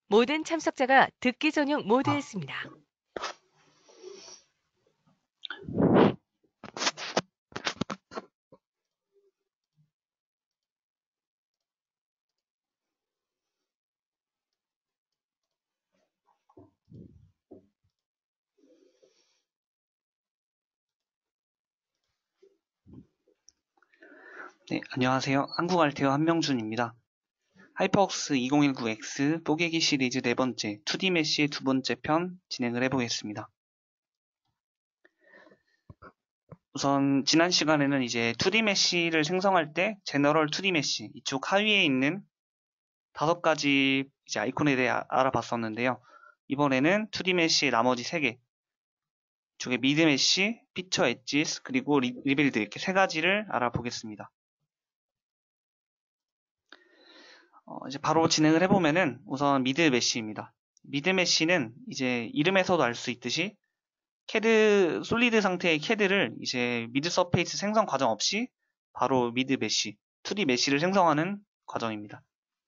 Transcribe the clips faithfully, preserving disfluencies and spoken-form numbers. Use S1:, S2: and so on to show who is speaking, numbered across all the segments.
S1: 모든 참석자가 듣기 전용 모드였습니다.
S2: 네, 안녕하세요. 한국알테오 한명준입니다. 하이퍼웍스 이천십구 엑스 뽀개기 시리즈 네 번째 투디 메쉬의 두 번째 편 진행을 해보겠습니다. 우선 지난 시간에는 이제 투디 메쉬를 생성할 때 제너럴 투디 메쉬 이쪽 하위에 있는 다섯 가지 이제 아이콘에 대해 아, 알아봤었는데요. 이번에는 투디 메쉬의 나머지 세 개, 이쪽에 미드 메쉬, 피처 엣지스, 그리고 리, 리빌드 이렇게 세 가지를 알아보겠습니다. 어, 이제 바로 진행을 해보면은 우선 미드 메쉬입니다. 미드 메쉬는 이제 이름에서도 알 수 있듯이 캐드, 솔리드 상태의 캐드를 이제 미드 서페이스 생성 과정 없이 바로 미드 메쉬, 투디 메쉬를 생성하는 과정입니다.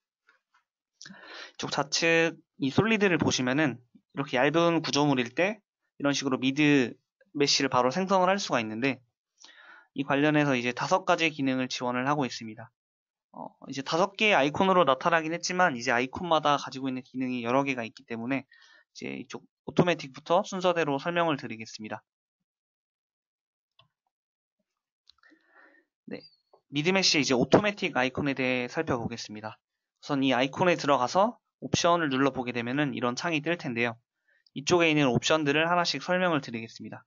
S2: 이쪽 좌측 이 솔리드를 보시면은 이렇게 얇은 구조물일 때 이런 식으로 미드 메쉬를 바로 생성을 할 수가 있는데 이 관련해서 이제 다섯 가지 기능을 지원을 하고 있습니다. 어, 이제 다섯 개의 아이콘으로 나타나긴 했지만 이제 아이콘마다 가지고 있는 기능이 여러 개가 있기 때문에 이제 이쪽 오토매틱부터 순서대로 설명을 드리겠습니다. 네, 미드메쉬의 이제 오토매틱 아이콘에 대해 살펴보겠습니다. 우선 이 아이콘에 들어가서 옵션을 눌러보게 되면은 이런 창이 뜰 텐데요. 이쪽에 있는 옵션들을 하나씩 설명을 드리겠습니다.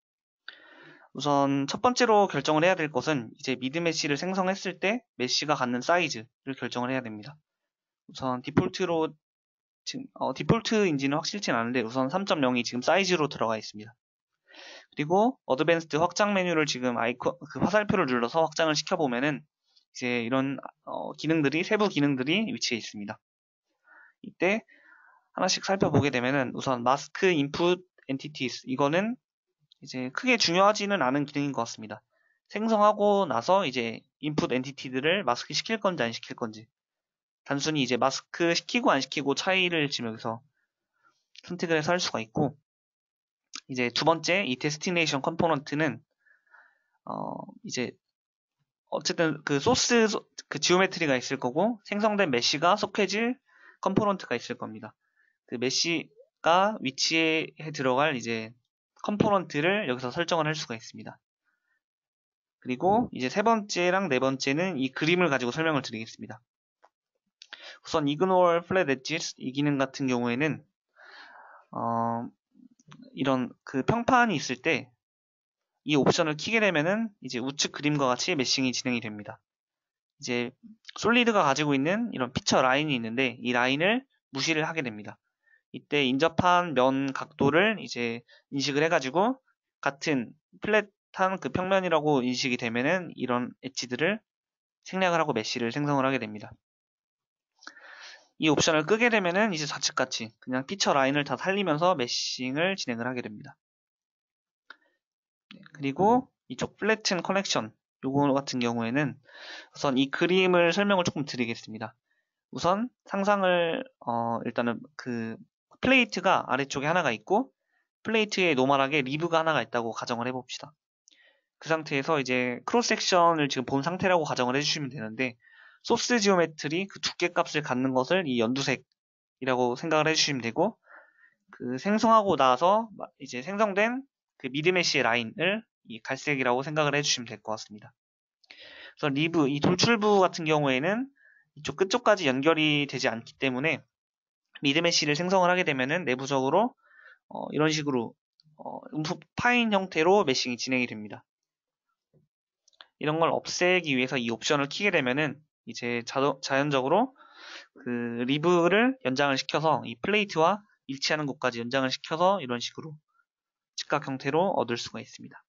S2: 우선 첫 번째로 결정을 해야 될 것은 이제 미드 메쉬를 생성했을 때 메쉬가 갖는 사이즈를 결정을 해야 됩니다. 우선 디폴트로 지금 어, 디폴트인지는 확실치는 않은데 우선 삼 점 영이 지금 사이즈로 들어가 있습니다. 그리고 어드밴스드 확장 메뉴를 지금 아이콘 그 화살표를 눌러서 확장을 시켜보면은 이제 이런 어, 기능들이 세부 기능들이 위치해 있습니다. 이때 하나씩 살펴보게 되면은 우선 마스크 인풋 엔티티스 이거는 이제 크게 중요하지는 않은 기능인 것 같습니다. 생성하고 나서 이제 인풋 엔티티들을 마스크 시킬 건지 안 시킬 건지 단순히 이제 마스크 시키고 안 시키고 차이를 지금 여기서 선택을 해서 할 수가 있고 이제 두 번째 이 데스티네이션 컴포넌트는 어 이제 어쨌든 그 소스 그 지오메트리가 있을 거고 생성된 메쉬가 속해질 컴포넌트가 있을 겁니다. 그 메쉬가 위치에 들어갈 이제 컴포넌트를 여기서 설정을 할 수가 있습니다. 그리고 이제 세 번째랑 네 번째는 이 그림을 가지고 설명을 드리겠습니다. 우선 ignore flat edges 이 기능 같은 경우에는 어, 이런 그 평판이 있을 때 이 옵션을 키게 되면은 이제 우측 그림과 같이 메싱이 진행이 됩니다. 이제 솔리드가 가지고 있는 이런 피처 라인이 있는데 이 라인을 무시를 하게 됩니다. 이때 인접한 면 각도를 이제 인식을 해가지고 같은 플랫한 그 평면이라고 인식이 되면은 이런 엣지들을 생략을 하고 메쉬를 생성을 하게 됩니다. 이 옵션을 끄게 되면은 이제 좌측같이 그냥 피처 라인을 다 살리면서 메싱을 진행을 하게 됩니다. 그리고 이쪽 플래튼 커넥션 요거 같은 경우에는 우선 이 그림을 설명을 조금 드리겠습니다. 우선 상상을 어 일단은 그 플레이트가 아래쪽에 하나가 있고 플레이트에 노멀하게 리브가 하나가 있다고 가정을 해봅시다. 그 상태에서 이제 크로스 섹션을 지금 본 상태라고 가정을 해주시면 되는데 소스 지오메트리 그 두께 값을 갖는 것을 이 연두색이라고 생각을 해주시면 되고 그 생성하고 나서 이제 생성된 그 미드메쉬의 라인을 이 갈색이라고 생각을 해주시면 될 것 같습니다. 그래서 리브, 이 돌출부 같은 경우에는 이쪽 끝쪽까지 연결이 되지 않기 때문에 미드메쉬를 생성을 하게 되면은 내부적으로 어, 이런 식으로 어, 음프 파인 형태로 메싱이 진행이 됩니다. 이런 걸 없애기 위해서 이 옵션을 키게 되면은 이제 자, 자연적으로 그 리브를 연장을 시켜서 이 플레이트와 일치하는 곳까지 연장을 시켜서 이런 식으로 직각 형태로 얻을 수가 있습니다.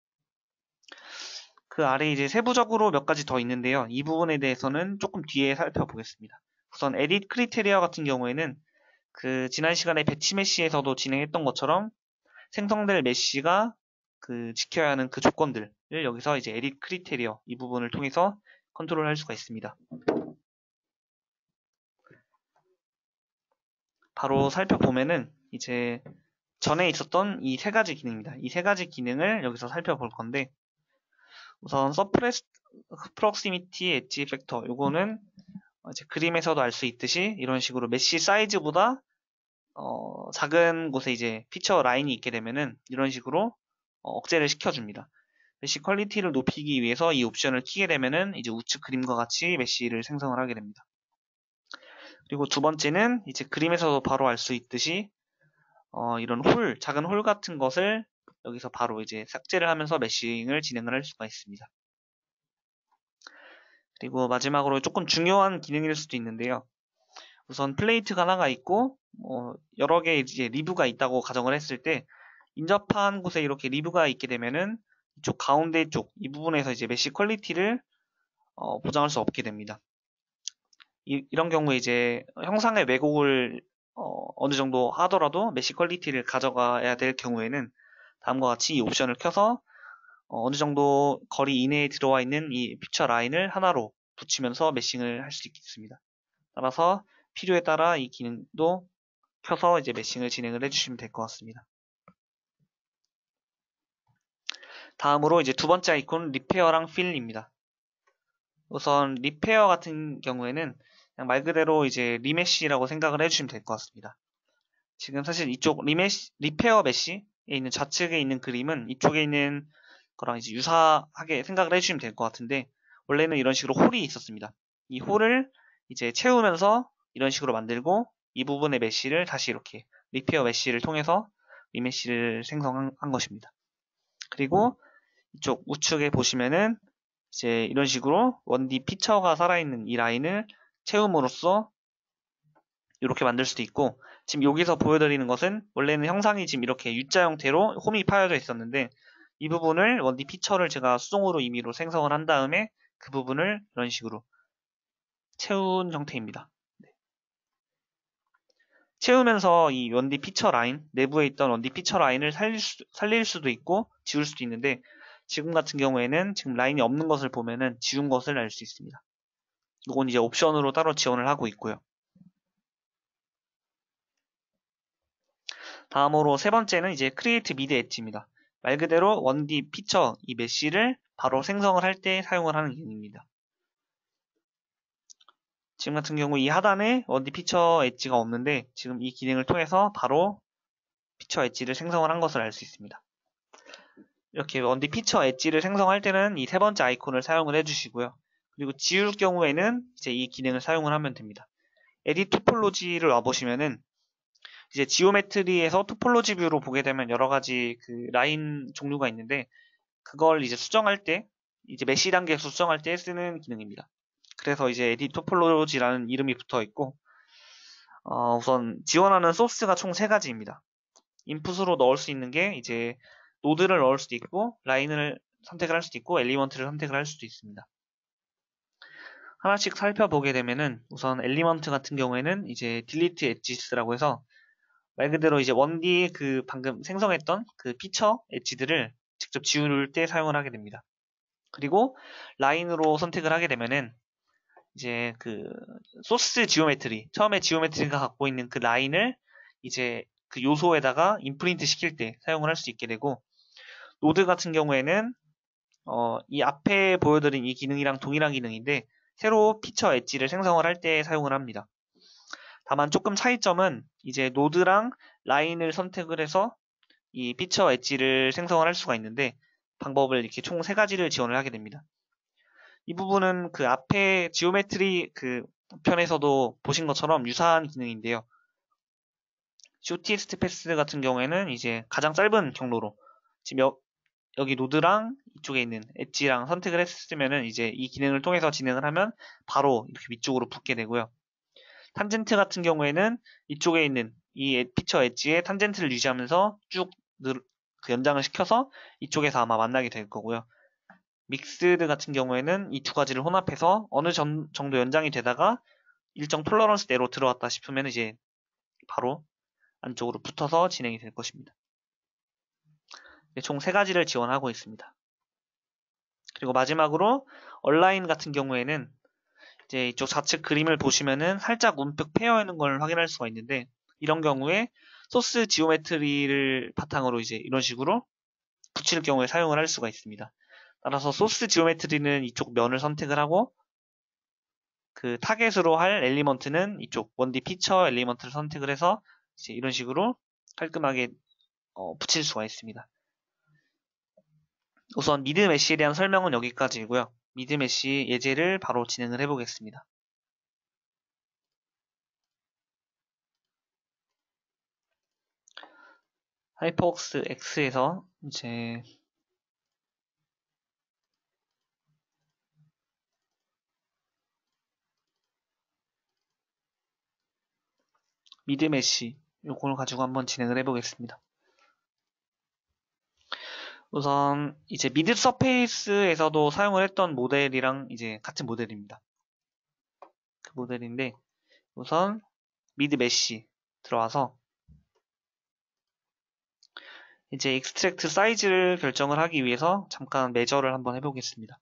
S2: 그 아래 이제 세부적으로 몇 가지 더 있는데요. 이 부분에 대해서는 조금 뒤에 살펴보겠습니다. 우선 에딧 크리테리아 같은 경우에는 그 지난 시간에 배치 메쉬에서도 진행했던 것처럼 생성될 메쉬가 그 지켜야 하는 그 조건들을 여기서 이제 에딧 크리테리어 이 부분을 통해서 컨트롤할 수가 있습니다. 바로 살펴보면은 이제 전에 있었던 이 세 가지 기능입니다. 이 세 가지 기능을 여기서 살펴볼 건데, 우선 서프레스 프록시미티 엣지 팩터, 요거는 이제 그림에서도 알 수 있듯이 이런 식으로 메쉬 사이즈보다 어, 작은 곳에 이제 피처 라인이 있게 되면은 이런 식으로 어, 억제를 시켜줍니다. 메쉬 퀄리티를 높이기 위해서 이 옵션을 키게 되면은 이제 우측 그림과 같이 메쉬를 생성을 하게 됩니다. 그리고 두 번째는 이제 그림에서도 바로 알 수 있듯이 어, 이런 홀, 작은 홀 같은 것을 여기서 바로 이제 삭제를 하면서 메쉬ing을 진행을 할 수가 있습니다. 그리고 마지막으로 조금 중요한 기능일 수도 있는데요. 우선 플레이트가 하나가 있고 뭐 여러 개의 이제 리브가 있다고 가정을 했을 때 인접한 곳에 이렇게 리브가 있게 되면은 이쪽 가운데 쪽 이 부분에서 이제 메쉬 퀄리티를 어, 보장할 수 없게 됩니다. 이, 런 경우에 이제 형상의 왜곡을 어, 느 정도 하더라도 메쉬 퀄리티를 가져가야 될 경우에는 다음과 같이 이 옵션을 켜서 어, 느 정도 거리 이내에 들어와 있는 이 픽처 라인을 하나로 붙이면서 메싱을 할 수 있습니다. 따라서 필요에 따라 이 기능도 켜서 이제 메싱을 진행을 해주시면 될 것 같습니다. 다음으로 이제 두 번째 아이콘 리페어랑 필입니다. 우선 리페어 같은 경우에는 그냥 말 그대로 이제 리메쉬라고 생각을 해주시면 될 것 같습니다. 지금 사실 이쪽 리메시, 리페어 메쉬에 있는 좌측에 있는 그림은 이쪽에 있는 거랑 이제 유사하게 생각을 해주시면 될 것 같은데, 원래는 이런 식으로 홀이 있었습니다. 이 홀을 이제 채우면서 이런 식으로 만들고 이 부분의 메쉬를 다시 이렇게 리페어 메쉬를 통해서 리메쉬를 생성한 것입니다. 그리고 이쪽 우측에 보시면은 이제 이런 식으로 원디 피처가 살아있는 이 라인을 채움으로써 이렇게 만들 수도 있고, 지금 여기서 보여드리는 것은 원래는 형상이 지금 이렇게 U자 형태로 홈이 파여져 있었는데 이 부분을 원디 피처를 제가 수동으로 임의로 생성을 한 다음에 그 부분을 이런 식으로 채운 형태입니다. 네. 채우면서 이 원디 피처 라인, 내부에 있던 원디 피처 라인을 살릴, 수, 살릴 수도 있고 지울 수도 있는데, 지금 같은 경우에는 지금 라인이 없는 것을 보면은 지운 것을 알 수 있습니다. 이건 이제 옵션으로 따로 지원을 하고 있고요. 다음으로 세 번째는 이제 크리에이트 미드 엣지입니다. 말 그대로 원디 피처 이 메쉬를 바로 생성을 할 때 사용을 하는 기능입니다. 지금 같은 경우 이 하단에 원디 피처 엣지가 없는데 지금 이 기능을 통해서 바로 피처 엣지를 생성을 한 것을 알 수 있습니다. 이렇게 원디 피처 엣지를 생성할 때는 이 세 번째 아이콘을 사용을 해주시고요. 그리고 지울 경우에는 이제 이 기능을 사용을 하면 됩니다. 에딧 토폴로지를 와보시면은 이제 지오메트리에서 토폴로지 뷰로 보게 되면 여러 가지 그 라인 종류가 있는데, 그걸 이제 수정할 때, 이제 메쉬 단계에서 수정할 때 쓰는 기능입니다. 그래서 이제 에딧 토폴로지라는 이름이 붙어 있고, 어, 우선 지원하는 소스가 총 세 가지입니다. 인풋으로 넣을 수 있는 게 이제 노드를 넣을 수도 있고, 라인을 선택을 할 수도 있고, 엘리먼트를 선택을 할 수도 있습니다. 하나씩 살펴보게 되면은 우선 엘리먼트 같은 경우에는 이제 딜리트 엣지스라고 해서 말 그대로 이제 원디 그 방금 생성했던 그 피처 엣지들을 직접 지울 때 사용을 하게 됩니다. 그리고 라인으로 선택을 하게 되면은 이제 그 소스 지오메트리, 처음에 지오메트리가 갖고 있는 그 라인을 이제 그 요소에다가 임프린트 시킬 때 사용을 할 수 있게 되고, 노드 같은 경우에는 어, 이 앞에 보여드린 이 기능이랑 동일한 기능인데 새로 피처 엣지를 생성을 할 때 사용을 합니다. 다만 조금 차이점은 이제 노드랑 라인을 선택을 해서 이 피처 엣지를 생성을 할 수가 있는데 방법을 이렇게 총 세 가지를 지원을 하게 됩니다. 이 부분은 그 앞에 지오메트리 그 편에서도 보신 것처럼 유사한 기능인데요. 쇼티스트 패스 같은 경우에는 이제 가장 짧은 경로로 지금 여, 여기 노드랑 이쪽에 있는 엣지랑 선택을 했으면은 이제 이 기능을 통해서 진행을 하면 바로 이렇게 위쪽으로 붙게 되고요. 탄젠트 같은 경우에는 이쪽에 있는 이 피처 엣지에 탄젠트를 유지하면서 쭉 그 연장을 시켜서 이쪽에서 아마 만나게 될 거고요. 믹스드 같은 경우에는 이 두 가지를 혼합해서 어느 정, 정도 연장이 되다가 일정 톨러런스 내로 들어왔다 싶으면 이제 바로 안쪽으로 붙어서 진행이 될 것입니다. 총 세 가지를 지원하고 있습니다. 그리고 마지막으로 얼라인 같은 경우에는 이제 이쪽 좌측 그림을 보시면은 살짝 움푹 패여 있는 걸 확인할 수가 있는데, 이런 경우에 소스 지오메트리를 바탕으로 이제 이런 식으로 붙일 경우에 사용을 할 수가 있습니다. 따라서 소스 지오메트리는 이쪽 면을 선택을 하고 그 타겟으로 할 엘리먼트는 이쪽 원디 피처 엘리먼트를 선택을 해서 이제 이런 식으로 깔끔하게 어, 붙일 수가 있습니다. 우선 미드 메쉬에 대한 설명은 여기까지이고요. 미드 메쉬 예제를 바로 진행을 해보겠습니다. 하이퍼웍스 X에서 이제 미드 메쉬 요걸 가지고 한번 진행을 해보겠습니다. 우선 이제 미드 서페이스에서도 사용을 했던 모델이랑 이제 같은 모델입니다. 그 모델인데 우선 미드 메쉬 들어와서 이제 익스트랙트 사이즈를 결정을 하기 위해서 잠깐 매저를 한번 해보겠습니다.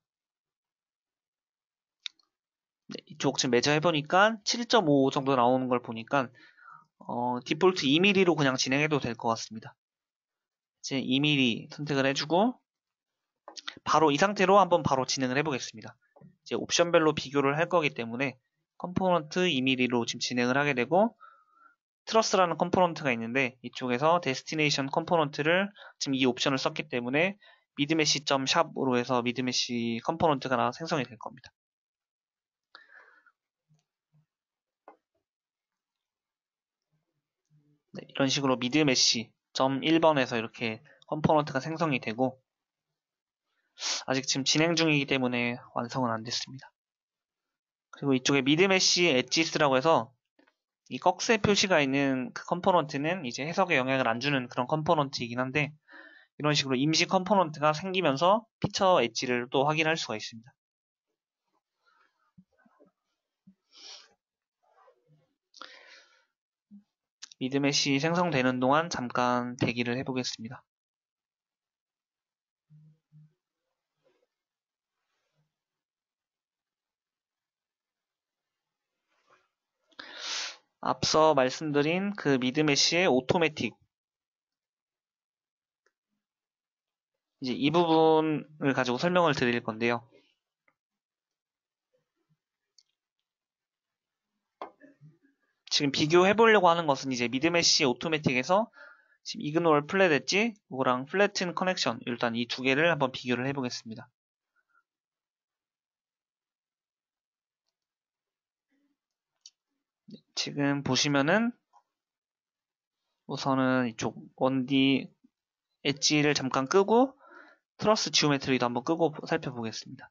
S2: 네, 이쪽 지금 매저 해보니까 칠 점 오 정도 나오는 걸 보니까 어, 디폴트 이 밀리미터로 그냥 진행해도 될 것 같습니다. 이제 이 밀리미터 선택을 해주고 바로 이 상태로 한번 바로 진행을 해보겠습니다. 이제 옵션별로 비교를 할 거기 때문에 컴포넌트 이 밀리미터로 지금 진행을 하게 되고 트러스라는 컴포넌트가 있는데 이쪽에서 데스티네이션 컴포넌트를 지금 이 옵션을 썼기 때문에 미드메시.샵으로 해서 미드메시 컴포넌트가 하나 생성이 될 겁니다. 네, 이런 식으로 미드메시 일 번에서 이렇게 컴포넌트가 생성이 되고 아직 지금 진행 중이기 때문에 완성은 안 됐습니다. 그리고 이쪽에 미드메시 엣지스라고 해서 이 꺽쇠 표시가 있는 그 컴포넌트는 이제 해석에 영향을 안 주는 그런 컴포넌트이긴 한데 이런 식으로 임시 컴포넌트가 생기면서 피처 엣지를 또 확인할 수가 있습니다. 미드메시 생성되는 동안 잠깐 대기를 해보겠습니다. 앞서 말씀드린 그 미드메시의 오토매틱 이제 이 부분을 가지고 설명을 드릴 건데요. 지금 비교해 보려고 하는 것은 이제 미드메시 오토매틱에서 지금 이그노얼 플랫 엣지 이거랑 플래튼 커넥션 일단 이 두 개를 한번 비교를 해 보겠습니다. 지금 보시면은 우선은 이쪽 원디 엣지를 잠깐 끄고 트러스 지오메트리도 한번 끄고 살펴보겠습니다.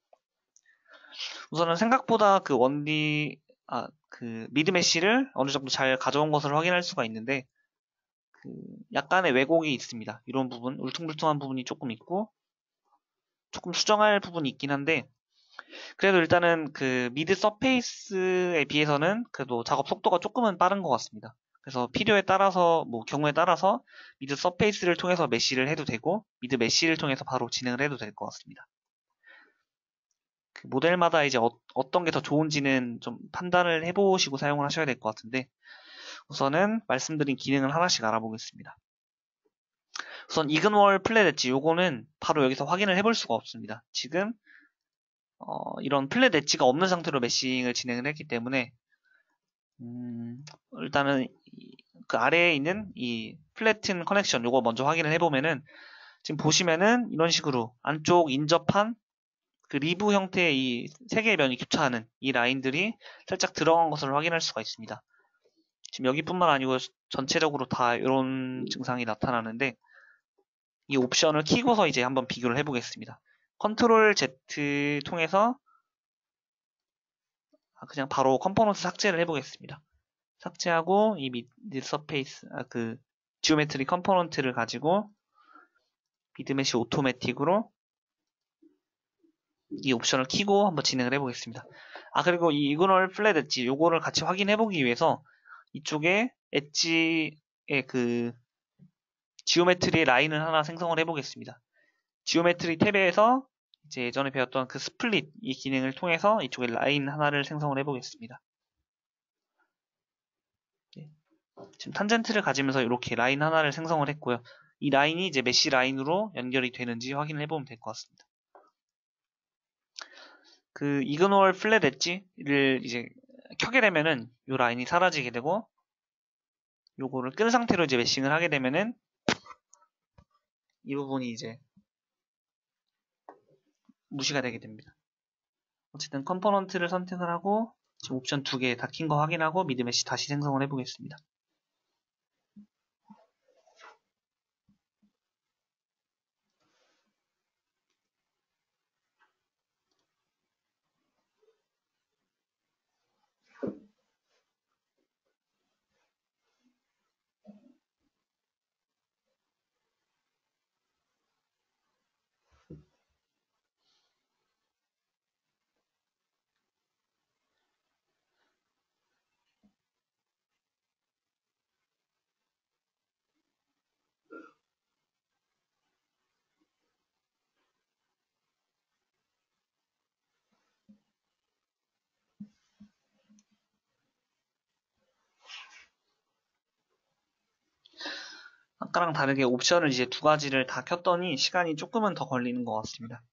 S2: 우선은 생각보다 그 원디 아, 그 미드메시를 어느 정도 잘 가져온 것을 확인할 수가 있는데 그 약간의 왜곡이 있습니다. 이런 부분, 울퉁불퉁한 부분이 조금 있고 조금 수정할 부분이 있긴 한데 그래도 일단은 그 미드 서페이스에 비해서는 그래도 작업 속도가 조금은 빠른 것 같습니다. 그래서 필요에 따라서 뭐 경우에 따라서 미드 서페이스를 통해서 메쉬를 해도 되고 미드 메쉬를 통해서 바로 진행을 해도 될 것 같습니다. 그 모델마다 이제 어, 어떤 게 더 좋은지는 좀 판단을 해보시고 사용을 하셔야 될 것 같은데 우선은 말씀드린 기능을 하나씩 알아보겠습니다. 우선 이그노얼 플랫 엣지 요거는 바로 여기서 확인을 해볼 수가 없습니다. 지금 어, 이런 플랫 엣지가 없는 상태로 메싱을 진행을 했기 때문에 음, 일단은 그 아래에 있는 이 플래튼 커넥션 요거 먼저 확인을 해보면은 지금 보시면은 이런 식으로 안쪽 인접한 그 리브 형태의 이 세 개의 면이 교차하는 이 라인들이 살짝 들어간 것을 확인할 수가 있습니다. 지금 여기뿐만 아니고 전체적으로 다 이런 증상이 나타나는데 이 옵션을 키고서 이제 한번 비교를 해보겠습니다. 컨트롤 Z 통해서 그냥 바로 컴포넌트 삭제를 해보겠습니다. 삭제하고 이 미드 서페이스 아, 그 지오메트리 컴포넌트를 가지고 미드메시 오토매틱으로 이 옵션을 키고 한번 진행을 해보겠습니다. 아 그리고 이 이그널 플랫 엣지 요거를 같이 확인해보기 위해서 이쪽에 엣지의 그 지오메트리 라인을 하나 생성을 해보겠습니다. 지오메트리 탭에서 이제 예전에 배웠던 그 스플릿 이 기능을 통해서 이쪽에 라인 하나를 생성을 해보겠습니다. 네. 지금 탄젠트를 가지면서 이렇게 라인 하나를 생성을 했고요. 이 라인이 이제 메쉬 라인으로 연결이 되는지 확인을 해보면 될 것 같습니다. 그 이그노얼 플랫 엣지를 이제 켜게 되면은 이 라인이 사라지게 되고, 요거를 끈 상태로 이제 메싱을 하게 되면은 이 부분이 이제 무시가 되게 됩니다. 어쨌든 컴포넌트를 선택을 하고 지금 옵션 두 개 다 킨 거 확인하고 미드 메쉬 다시 생성을 해보겠습니다. 아까랑 다르게 옵션을 이제 두 가지를 다 켰더니 시간이 조금은 더 걸리는 것 같습니다.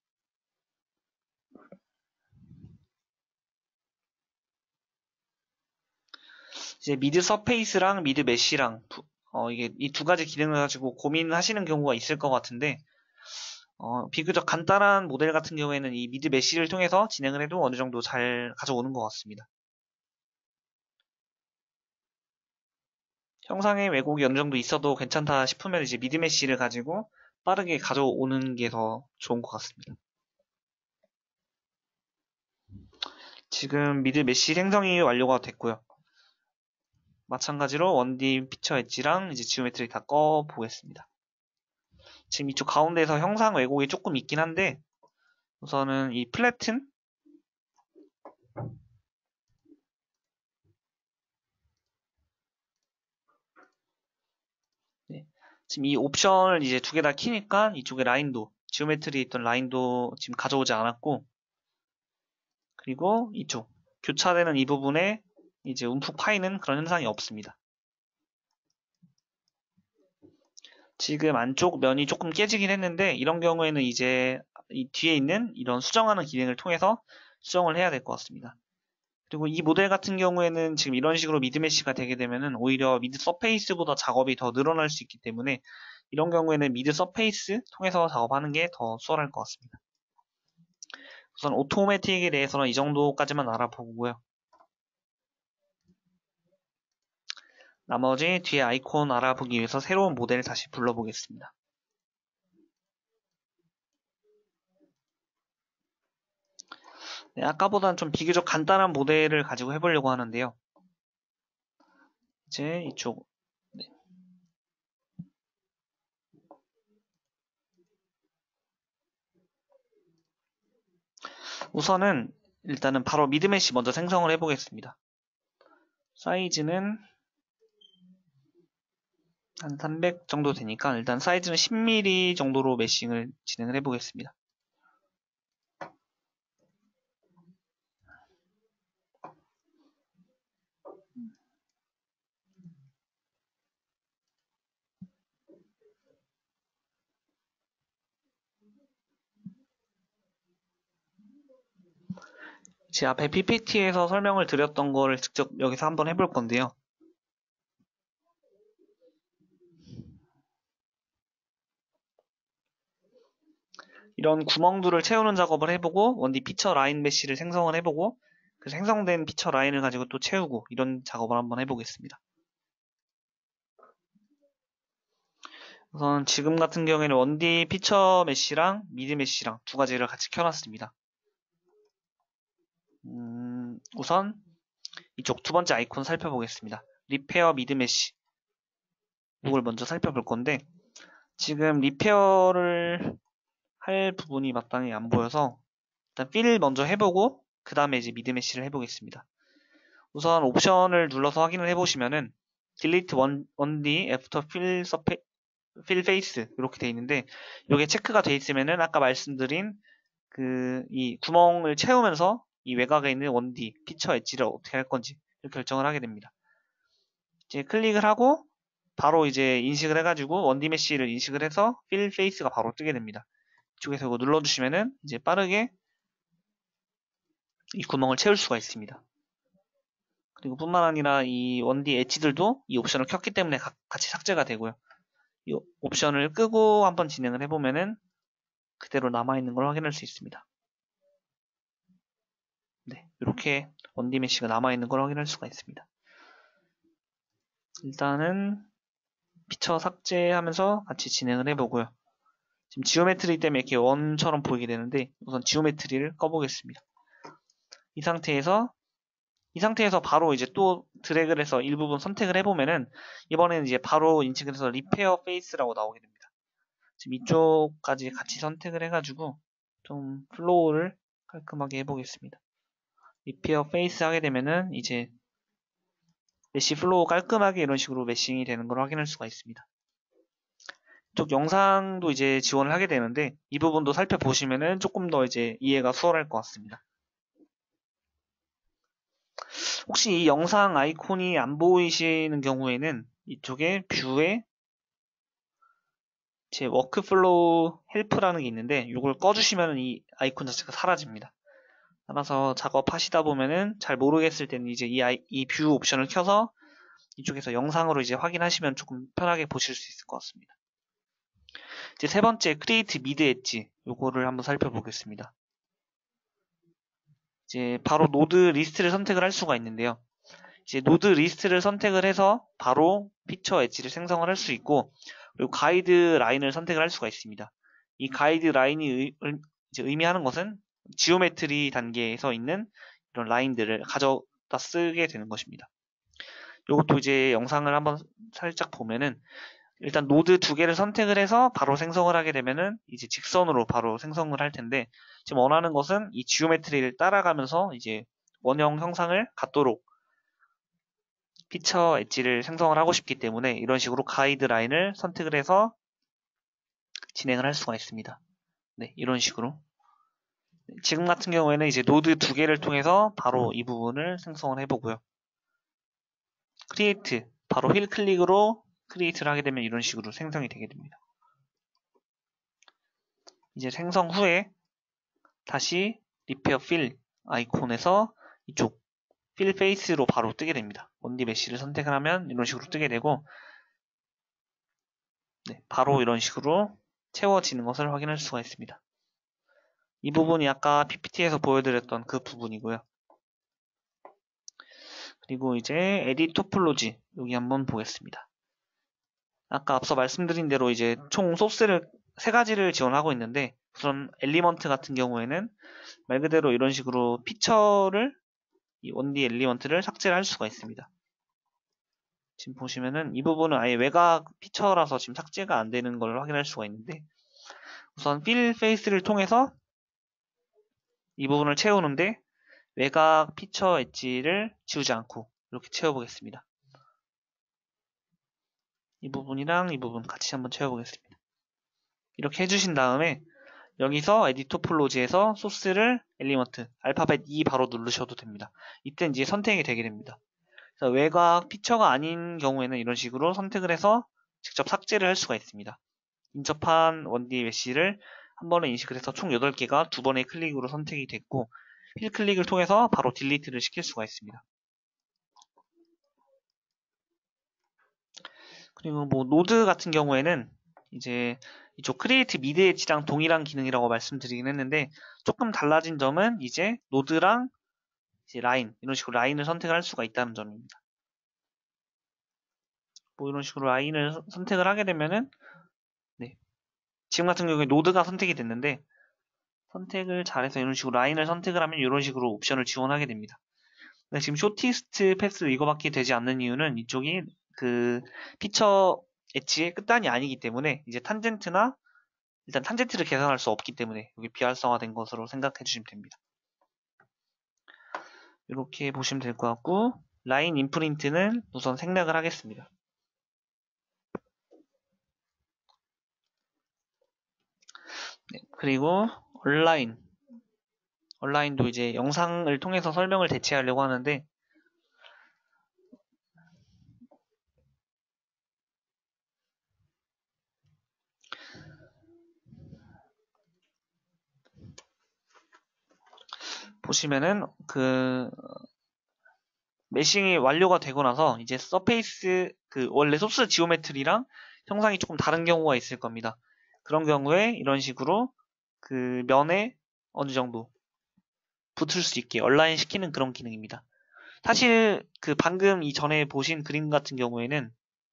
S2: 이제 미드 서페이스랑 미드 메쉬랑 두, 어, 이게 이 두 가지 기능을 가지고 고민하시는 경우가 있을 것 같은데, 어, 비교적 간단한 모델 같은 경우에는 이 미드 메쉬를 통해서 진행을 해도 어느 정도 잘 가져오는 것 같습니다. 형상의 왜곡이 어느 정도 있어도 괜찮다 싶으면 이제 미드 메쉬를 가지고 빠르게 가져오는 게 더 좋은 것 같습니다. 지금 미드 메쉬 생성이 완료가 됐고요. 마찬가지로 원디 피처 엣지랑 이제 지오메트리 다 꺼 보겠습니다. 지금 이쪽 가운데에서 형상 왜곡이 조금 있긴 한데, 우선은 이 플래튼 네. 지금 이 옵션을 이제 두 개 다 키니까 이쪽에 라인도, 지오메트리에 있던 라인도 지금 가져오지 않았고, 그리고 이쪽 교차되는 이 부분에 이제 움푹 파이는 그런 현상이 없습니다. 지금 안쪽 면이 조금 깨지긴 했는데, 이런 경우에는 이제 이 뒤에 있는 이런 수정하는 기능을 통해서 수정을 해야 될 것 같습니다. 그리고 이 모델 같은 경우에는 지금 이런 식으로 미드 메쉬가 되게 되면은 오히려 미드 서페이스보다 작업이 더 늘어날 수 있기 때문에, 이런 경우에는 미드 서페이스 통해서 작업하는 게 더 수월할 것 같습니다. 우선 오토매틱에 대해서는 이 정도까지만 알아보고요. 나머지 뒤에 아이콘 알아보기 위해서 새로운 모델을 다시 불러보겠습니다. 네, 아까보다는 좀 비교적 간단한 모델을 가지고 해보려고 하는데요. 이제 이쪽 네. 우선은 일단은 바로 미드메쉬 먼저 생성을 해보겠습니다. 사이즈는 한 삼백 정도 되니까 일단 사이즈는 십 밀리미터 정도로 메싱을 진행을 해보겠습니다. 제 앞에 피피티에서 설명을 드렸던 거를 직접 여기서 한번 해볼 건데요. 이런 구멍들을 채우는 작업을 해보고 원디 피처 라인 메쉬를 생성을 해보고 그 생성된 피처 라인을 가지고 또 채우고 이런 작업을 한번 해보겠습니다. 우선 지금 같은 경우에는 원디 피처 메쉬랑 미드 메쉬랑 두 가지를 같이 켜놨습니다. 음, 우선 이쪽 두 번째 아이콘 살펴보겠습니다. 리페어 미드 메쉬 이걸 먼저 살펴볼 건데, 지금 리페어를 할 부분이 마땅히 안 보여서 일단 필 먼저 해보고 그 다음에 이제 미드 메쉬를 해보겠습니다. 우선 옵션을 눌러서 확인을 해보시면은 delete one, only after fill, surface, fill face 이렇게 돼 있는데, 이게 체크가 돼 있으면은 아까 말씀드린 그 이 구멍을 채우면서 이 외곽에 있는 원디 피처 엣지를 어떻게 할 건지 결정을 하게 됩니다. 이제 클릭을 하고 바로 이제 인식을 해가지고 원디 메쉬를 인식을 해서 필 페이스가 바로 뜨게 됩니다. 이쪽에서 이거 눌러주시면은 이제 빠르게 이 구멍을 채울 수가 있습니다. 그리고 뿐만 아니라 이 원디 엣지들도 이 옵션을 켰기 때문에 가, 같이 삭제가 되고요. 이 옵션을 끄고 한번 진행을 해보면은 그대로 남아있는 걸 확인할 수 있습니다. 네, 이렇게 원디 메쉬가 남아있는 걸 확인할 수가 있습니다. 일단은 피처 삭제하면서 같이 진행을 해보고요. 지금 지오메트리 때문에 이렇게 원처럼 보이게 되는데 우선 지오메트리를 꺼보겠습니다. 이 상태에서 이 상태에서 바로 이제 또 드래그를 해서 일부분 선택을 해보면은 이번에는 이제 바로 인식을 해서 리페어 페이스라고 나오게 됩니다. 지금 이쪽까지 같이 선택을 해가지고 좀 플로우를 깔끔하게 해보겠습니다. 리페어 페이스 하게 되면은 이제 메쉬 플로우 깔끔하게 이런 식으로 메싱이 되는 걸 확인할 수가 있습니다. 이쪽 영상도 이제 지원을 하게 되는데 이 부분도 살펴보시면은 조금 더 이제 이해가 수월할 것 같습니다. 혹시 이 영상 아이콘이 안 보이시는 경우에는 이쪽에 뷰에 제 워크플로우 헬프라는 게 있는데 이걸 꺼주시면 이 아이콘 자체가 사라집니다. 따라서 작업하시다 보면은 잘 모르겠을 때는 이제 이, 아이, 이 뷰 옵션을 켜서 이쪽에서 영상으로 이제 확인하시면 조금 편하게 보실 수 있을 것 같습니다. 이제 세 번째 크리에이트 미드 엣지 요거를 한번 살펴보겠습니다. 이제 바로 노드 리스트를 선택을 할 수가 있는데요. 이제 노드 리스트를 선택을 해서 바로 피처 엣지를 생성을 할 수 있고 그리고 가이드 라인을 선택을 할 수가 있습니다. 이 가이드 라인이 의, 이제 의미하는 것은 지오메트리 단계에서 있는 이런 라인들을 가져다 쓰게 되는 것입니다. 이것도 이제 영상을 한번 살짝 보면은 일단 노드 두 개를 선택을 해서 바로 생성을 하게 되면은 이제 직선으로 바로 생성을 할 텐데 지금 원하는 것은 이 지오메트리를 따라가면서 이제 원형 형상을 갖도록 피처 엣지를 생성을 하고 싶기 때문에 이런 식으로 가이드 라인을 선택을 해서 진행을 할 수가 있습니다. 네, 이런 식으로. 지금 같은 경우에는 이제 노드 두 개를 통해서 바로 이 부분을 생성을 해보고요. 크리에이트, 바로 휠 클릭으로 크리에이트를 하게 되면 이런 식으로 생성이 되게 됩니다. 이제 생성 후에 다시 리페어 필 아이콘에서 이쪽 필 페이스로 바로 뜨게 됩니다. 원디 메쉬를 선택을 하면 이런 식으로 뜨게 되고 네, 바로 이런 식으로 채워지는 것을 확인할 수가 있습니다. 이 부분이 아까 피피티에서 보여드렸던 그 부분이고요. 그리고 이제 에딧 토폴로지 여기 한번 보겠습니다. 아까 앞서 말씀드린 대로 이제 총 소스를 세 가지를 지원하고 있는데 우선 엘리먼트 같은 경우에는 말 그대로 이런 식으로 피처를 이 원디 엘리먼트를 삭제를 할 수가 있습니다. 지금 보시면은 이 부분은 아예 외곽 피처라서 지금 삭제가 안 되는 걸 확인할 수가 있는데 우선 필 페이스를 통해서 이 부분을 채우는데 외곽 피처 엣지를 지우지 않고 이렇게 채워보겠습니다. 이 부분이랑 이 부분 같이 한번 채워보겠습니다. 이렇게 해주신 다음에 여기서 에딧 토폴로지에서 소스를 엘리먼트 알파벳 이 바로 누르셔도 됩니다. 이때 이제 선택이 되게 됩니다. 그래서 외곽 피처가 아닌 경우에는 이런 식으로 선택을 해서 직접 삭제를 할 수가 있습니다. 인접한 원디 메쉬를 한 번에 인식을 해서 총 여덟 개가 두 번의 클릭으로 선택이 됐고 휠 클릭을 통해서 바로 딜리트를 시킬 수가 있습니다. 그리고 뭐 노드 같은 경우에는 이제 이쪽 크리에이트 미드 엣지랑 동일한 기능이라고 말씀드리긴 했는데 조금 달라진 점은 이제 노드랑 이제 라인 이런 식으로 라인을 선택을 할 수가 있다는 점입니다. 뭐 이런 식으로 라인을 선택을 하게 되면은 네. 지금 같은 경우에 노드가 선택이 됐는데 선택을 잘해서 이런 식으로 라인을 선택을 하면 이런 식으로 옵션을 지원하게 됩니다. 근데 지금 쇼티스트 패스 이거밖에 되지 않는 이유는 이쪽이 그 피처 엣지의 끝단이 아니기 때문에 이제 탄젠트나 일단 탄젠트를 계산할 수 없기 때문에 여기 비활성화된 것으로 생각해 주시면 됩니다. 이렇게 보시면 될 것 같고 라인 인프린트는 우선 생략을 하겠습니다. 네, 그리고 온라인 온라인도 이제 영상을 통해서 설명을 대체하려고 하는데 보시면은 그 메싱이 완료가 되고 나서 이제 서페이스 그 원래 소스 지오메트리랑 형상이 조금 다른 경우가 있을 겁니다. 그런 경우에 이런 식으로 그 면에 어느 정도 붙을 수 있게 얼라인 시키는 그런 기능입니다. 사실 그 방금 이전에 보신 그림 같은 경우에는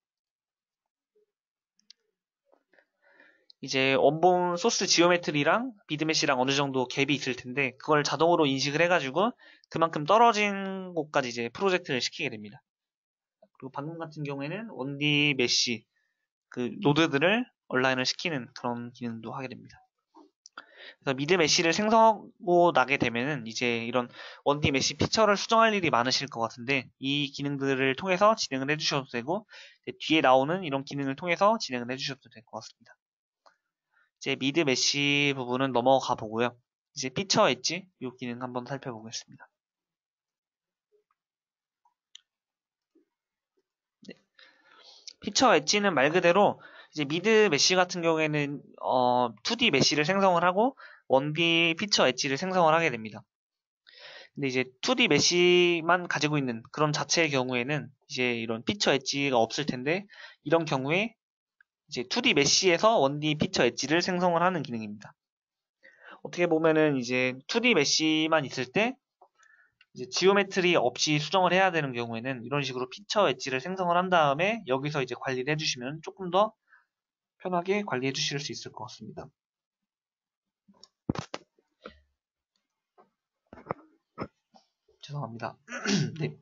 S2: 이제 원본 소스 지오메트리랑 비드메시랑 어느 정도 갭이 있을 텐데 그걸 자동으로 인식을 해가지고 그만큼 떨어진 곳까지 이제 프로젝트를 시키게 됩니다. 그리고 방금 같은 경우에는 원디 메시 그 노드들을 얼라인을 시키는 그런 기능도 하게 됩니다. 그래서 미드 메시를 생성하고 나게 되면은 이제 이런 원디 메시 피처를 수정할 일이 많으실 것 같은데 이 기능들을 통해서 진행을 해주셔도 되고 뒤에 나오는 이런 기능을 통해서 진행을 해주셔도 될 것 같습니다. 이제 미드 메시 부분은 넘어가 보고요. 이제 피처 엣지 이 기능 한번 살펴보겠습니다. 네. 피처 엣지는 말 그대로 이제 미드 메시 같은 경우에는 어, 투디 메시를 생성을 하고 원디 피처 엣지를 생성을 하게 됩니다. 근데 이제 투디 메시만 가지고 있는 그런 자체의 경우에는 이제 이런 피처 엣지가 없을 텐데 이런 경우에 이제 투디 메시에서 원디 피처 엣지를 생성을 하는 기능입니다. 어떻게 보면은 이제 투디 메시만 있을 때 이제 지오메트리 없이 수정을 해야 되는 경우에는 이런 식으로 피처 엣지를 생성을 한 다음에 여기서 이제 관리를 해주시면 조금 더 편하게 관리해 주실 수 있을 것 같습니다. 죄송합니다. 네.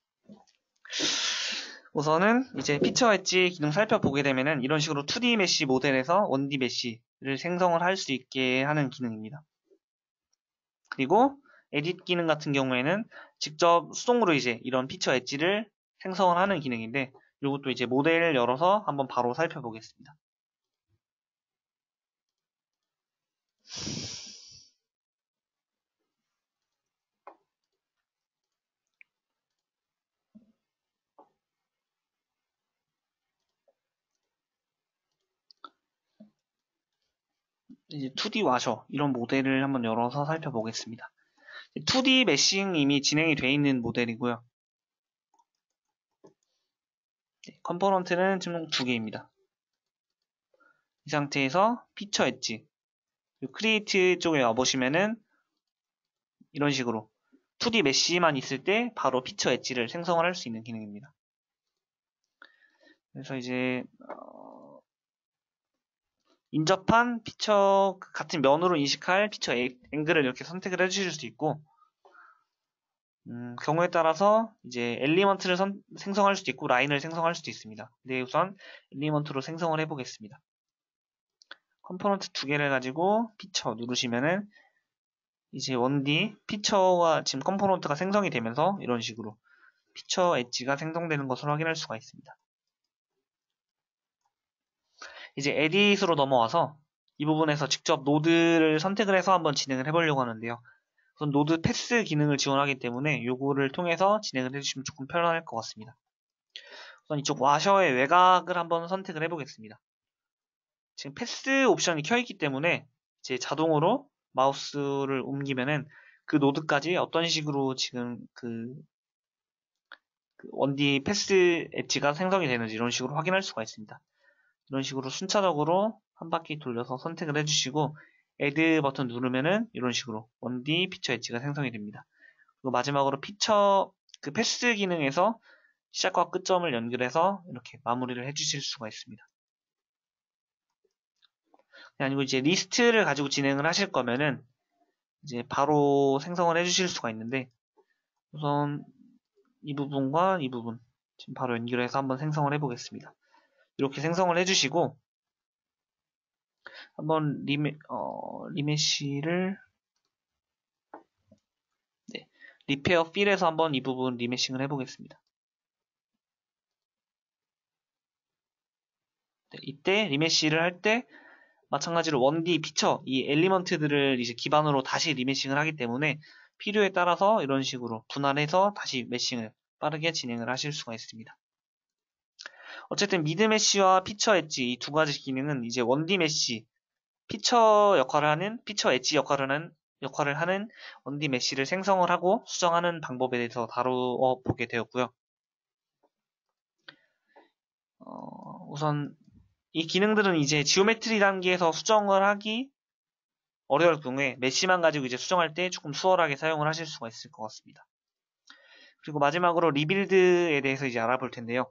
S2: 우선은 이제 피처 엣지 기능 살펴보게 되면은 이런 식으로 투디 메시 모델에서 원디 메시를 생성을 할 수 있게 하는 기능입니다. 그리고 에딧 기능 같은 경우에는 직접 수동으로 이제 이런 피처 엣지를 생성을 하는 기능인데 이것도 이제 모델을 열어서 한번 바로 살펴보겠습니다. 이제 투디 와셔 이런 모델을 한번 열어서 살펴보겠습니다. 투디 메싱 이미 진행이 되어 있는 모델이고요. 컴포넌트는 총 두 개입니다. 이 상태에서 피처 엣지 크리에이트 쪽에 와보시면은 이런 식으로 투디 메시만 있을 때 바로 피처 엣지를 생성을 할 수 있는 기능입니다. 그래서 이제 어, 인접한 피처 같은 면으로 인식할 피처 앵글을 이렇게 선택을 해주실 수 있고 음, 경우에 따라서 이제 엘리먼트를 선, 생성할 수도 있고 라인을 생성할 수도 있습니다. 근데 우선 엘리먼트로 생성을 해보겠습니다. 컴포넌트 두 개를 가지고 피처 누르시면은 이제 원디 피처와 지금 컴포넌트가 생성이 되면서 이런 식으로 피처 엣지가 생성되는 것을 확인할 수가 있습니다. 이제 에딧으로 넘어와서 이 부분에서 직접 노드를 선택을 해서 한번 진행을 해보려고 하는데요. 우선 노드 패스 기능을 지원하기 때문에 요거를 통해서 진행을 해주시면 조금 편할 것 같습니다. 우선 이쪽 와셔의 외곽을 한번 선택을 해보겠습니다. 지금 패스 옵션이 켜있기 때문에 이제 자동으로 마우스를 옮기면은 그 노드까지 어떤 식으로 지금 그, 그 원디 패스 엣지가 생성이 되는지 이런 식으로 확인할 수가 있습니다. 이런 식으로 순차적으로 한 바퀴 돌려서 선택을 해주시고 Add 버튼 누르면은 이런 식으로 원디 피처 엣지가 생성이 됩니다. 그리고 마지막으로 피처 그 패스 기능에서 시작과 끝점을 연결해서 이렇게 마무리를 해주실 수가 있습니다. 아니고 이제 리스트를 가지고 진행을 하실 거면은 이제 바로 생성을 해주실 수가 있는데 우선 이 부분과 이 부분 지금 바로 연결해서 한번 생성을 해보겠습니다. 이렇게 생성을 해주시고 한번 리메, 어, 리메시를 네, 리페어 필에서 한번 이 부분 리메싱을 해보겠습니다. 네, 이때 리메시를 할 때 마찬가지로 원디 피처 이 엘리먼트들을 이제 기반으로 다시 리메싱을 하기 때문에 필요에 따라서 이런 식으로 분할해서 다시 메싱을 빠르게 진행을 하실 수가 있습니다. 어쨌든 미드 메시와 피처 엣지 이 두 가지 기능은 이제 원디 메시 피처 역할을 하는 피처 엣지 역할을 하는 역할을 하는 원디 메쉬를 생성을 하고 수정하는 방법에 대해서 다루어 보게 되었고요. 어, 우선 이 기능들은 이제 지오메트리 단계에서 수정을 하기 어려울 경우에 메쉬만 가지고 이제 수정할 때 조금 수월하게 사용을 하실 수가 있을 것 같습니다. 그리고 마지막으로 리빌드에 대해서 이제 알아볼 텐데요.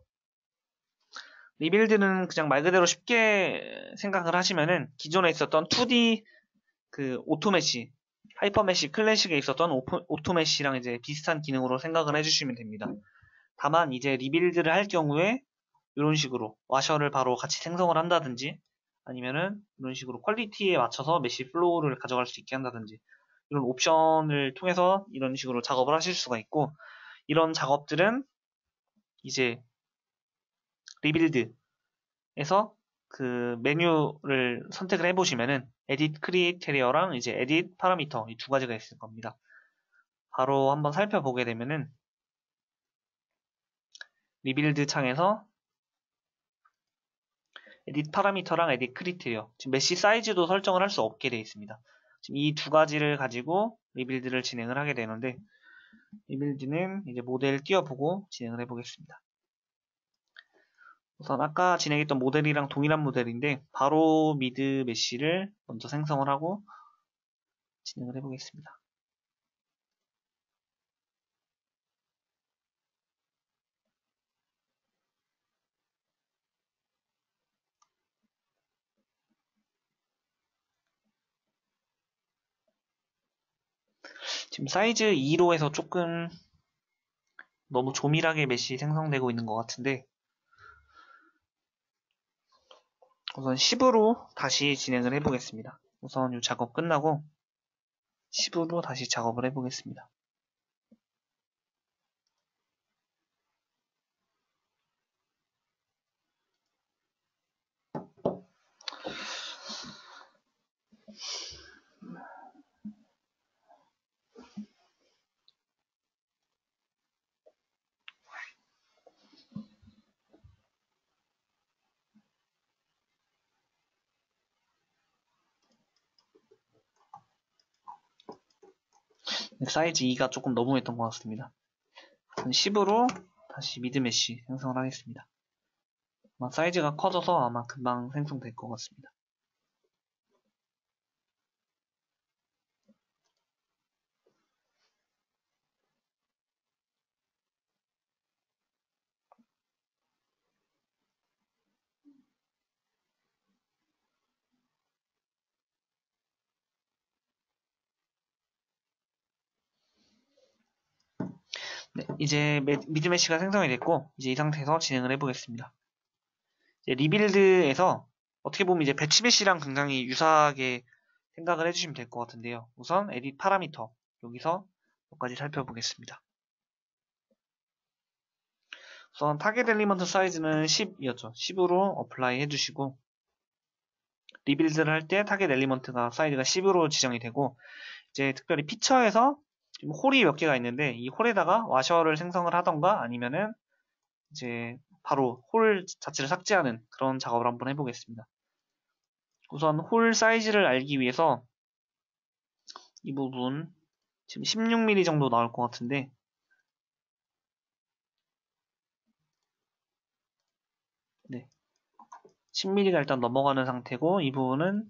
S2: 리빌드는 그냥 말 그대로 쉽게 생각을 하시면은 기존에 있었던 투디 그 오토메시, 하이퍼메시 클래식에 있었던 오토, 오토메시랑 이제 비슷한 기능으로 생각을 해주시면 됩니다. 다만 이제 리빌드를 할 경우에 이런 식으로 와셔를 바로 같이 생성을 한다든지 아니면은 이런 식으로 퀄리티에 맞춰서 메시 플로우를 가져갈 수 있게 한다든지 이런 옵션을 통해서 이런 식으로 작업을 하실 수가 있고 이런 작업들은 이제 리빌드에서 그 메뉴를 선택을 해보시면은 에딧 크리테리어랑 이제 에딧 파라미터 이 두 가지가 있을 겁니다. 바로 한번 살펴보게 되면은 리빌드 창에서 에딧 파라미터랑 에딧 크리테리어 지금 메시 사이즈도 설정을 할 수 없게 되어 있습니다. 지금 이 두 가지를 가지고 리빌드를 진행을 하게 되는데 리빌드는 이제 모델 띄워보고 진행을 해보겠습니다. 우선 아까 진행했던 모델이랑 동일한 모델인데 바로 미드 메쉬를 먼저 생성을 하고 진행을 해보겠습니다. 지금 사이즈 이로 해서 조금 너무 조밀하게 메쉬 생성되고 있는 것 같은데 우선 십으로 다시 진행을 해보겠습니다. 우선 이 작업 끝나고 십으로 다시 작업을 해보겠습니다. 사이즈 이가 조금 너무했던 것 같습니다. 십으로 다시 미드 메쉬 생성을 하겠습니다. 아마 사이즈가 커져서 아마 금방 생성될 것 같습니다. 네, 이제 미드 메쉬가 생성이 됐고 이제 이 상태에서 진행을 해보겠습니다. 이제 리빌드에서 어떻게 보면 이제 배치 메쉬랑 굉장히 유사하게 생각을 해주시면 될 것 같은데요. 우선 에딧 파라미터 여기서 몇 가지 살펴보겠습니다. 우선 타겟 엘리먼트 사이즈는 십이었죠. 십으로 어플라이 해주시고 리빌드를 할 때 타겟 엘리먼트가 사이즈가 십으로 지정이 되고 이제 특별히 피처에서 지금 홀이 몇 개가 있는데 이 홀에다가 와셔를 생성을 하던가 아니면은 이제 바로 홀 자체를 삭제하는 그런 작업을 한번 해보겠습니다. 우선 홀 사이즈를 알기 위해서 이 부분 지금 십육 밀리미터 정도 나올 것 같은데 네, 십 밀리미터가 일단 넘어가는 상태고 이 부분은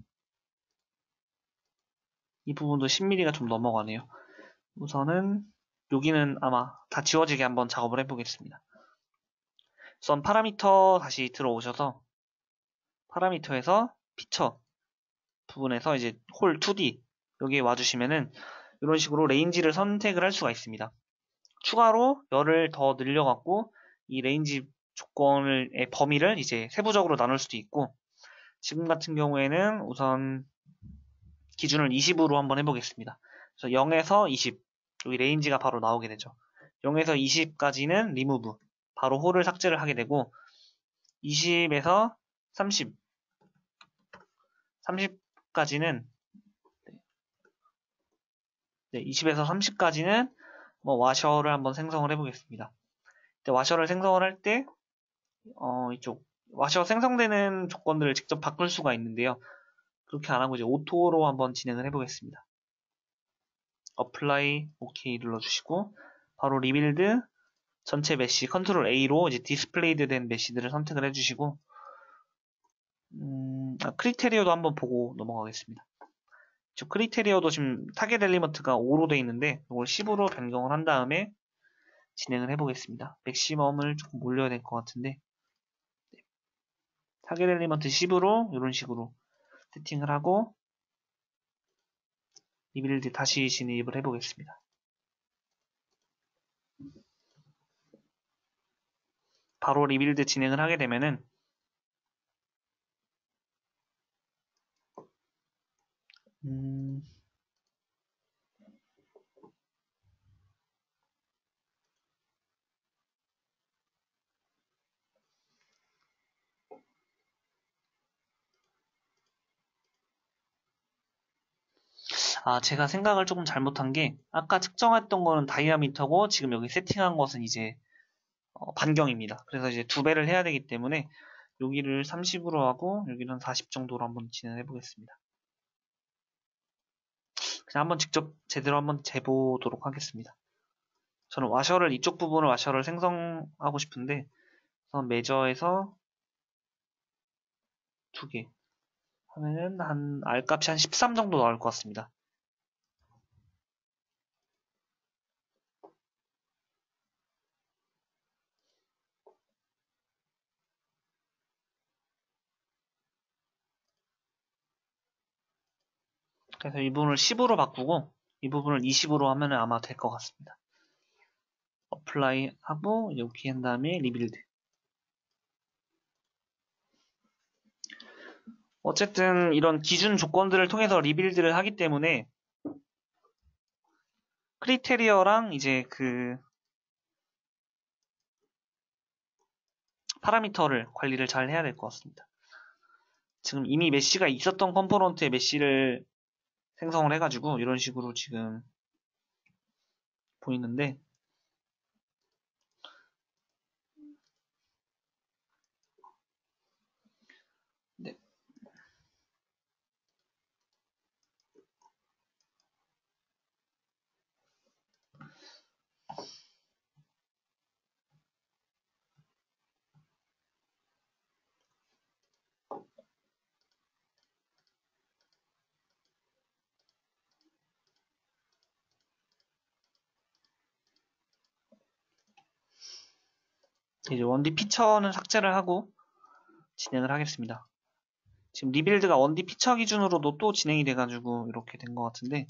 S2: 이 부분도 십 밀리미터가 좀 넘어가네요. 우선은 여기는 아마 다 지워지게 한번 작업을 해보겠습니다. 우선 파라미터 다시 들어오셔서 파라미터에서 피처 부분에서 이제 홀 투디 여기에 와주시면은 이런 식으로 레인지를 선택을 할 수가 있습니다. 추가로 열을 더 늘려갖고 이 레인지 조건의 범위를 이제 세부적으로 나눌 수도 있고 지금 같은 경우에는 우선 기준을 이십으로 한번 해보겠습니다. 그래서 영에서 이십 여기 레인지가 바로 나오게 되죠. 영에서 이십까지는 리무브 바로 홀을 삭제를 하게 되고 이십에서 삼십 삼십까지는 네, 이십에서 삼십까지는 뭐 와셔를 한번 생성을 해보겠습니다. 와셔를 생성을 할 때 어, 이쪽 와셔 생성되는 조건들을 직접 바꿀 수가 있는데요. 그렇게 안 하고 이제 오토로 한번 진행을 해보겠습니다. 어플라이 오케이 눌러주시고 바로 리빌드 전체 메시 컨트롤 A로 이제 디스플레이드 된 메시들을 선택을 해주시고 음, 아, 크리테리어도 한번 보고 넘어가겠습니다. 저 크리테리어도 지금 타겟 엘리먼트가 오로 되어 있는데 이걸 십으로 변경을 한 다음에 진행을 해보겠습니다. 맥시멈을 조금 올려야 될 것 같은데 네. 타겟 엘리먼트 십으로 이런 식으로 세팅을 하고 리빌드 다시 진입을 해보겠습니다. 바로 리빌드 진행을 하게 되면은 음... 아, 제가 생각을 조금 잘못한 게 아까 측정했던 거는 다이아미터고 지금 여기 세팅한 것은 이제 어, 반경입니다. 그래서 이제 두 배를 해야 되기 때문에 여기를 삼십으로 하고 여기는 사십 정도로 한번 진행해 보겠습니다. 그냥 한번 직접 제대로 한번 재보도록 하겠습니다. 저는 와셔를 이쪽 부분을 와셔를 생성하고 싶은데 우선 메저에서 두 개 하면은 한 R값이 한 십삼 정도 나올 것 같습니다. 그래서 이 부분을 십으로 바꾸고 이 부분을 이십으로 하면 아마 될 것 같습니다. 어플라이 하고 여기 한 다음에 리빌드. 어쨌든 이런 기준 조건들을 통해서 리빌드를 하기 때문에 크리테리어랑 이제 그 파라미터를 관리를 잘 해야 될 것 같습니다. 지금 이미 메시가 있었던 컴포넌트에 메시를 생성을 해가지고 이런 식으로 지금 보이는데 네. 이제 원디 피처는 삭제를 하고 진행을 하겠습니다. 지금 리빌드가 원디 피처 기준으로도 또 진행이 돼가지고 이렇게 된 것 같은데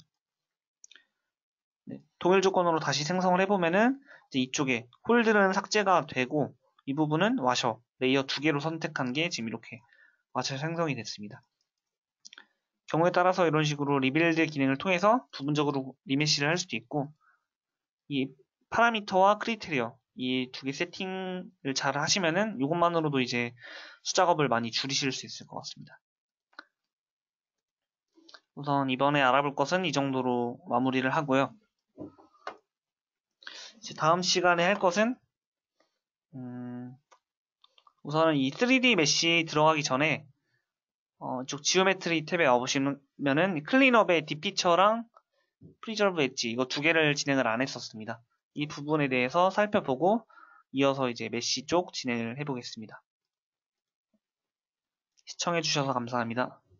S2: 네, 동일 조건으로 다시 생성을 해보면은 이제 이쪽에 홀들은 삭제가 되고 이 부분은 와셔 레이어 두 개로 선택한 게 지금 이렇게 와셔 생성이 됐습니다. 경우에 따라서 이런 식으로 리빌드 기능을 통해서 부분적으로 리메시를 할 수도 있고 이 파라미터와 크리테리어 이 두 개 세팅을 잘 하시면은 이것만으로도 이제 수작업을 많이 줄이실 수 있을 것 같습니다. 우선 이번에 알아볼 것은 이 정도로 마무리를 하고요. 이제 다음 시간에 할 것은 음, 우선은 이 쓰리디 메시 들어가기 전에 어, 이쪽 지오메트리 탭에 와보시면은 클린업의 디피처랑 프리저브 엣지 이거 두 개를 진행을 안 했었습니다. 이 부분에 대해서 살펴보고 이어서 이제 메시 쪽 진행을 해보겠습니다. 시청해주셔서 감사합니다.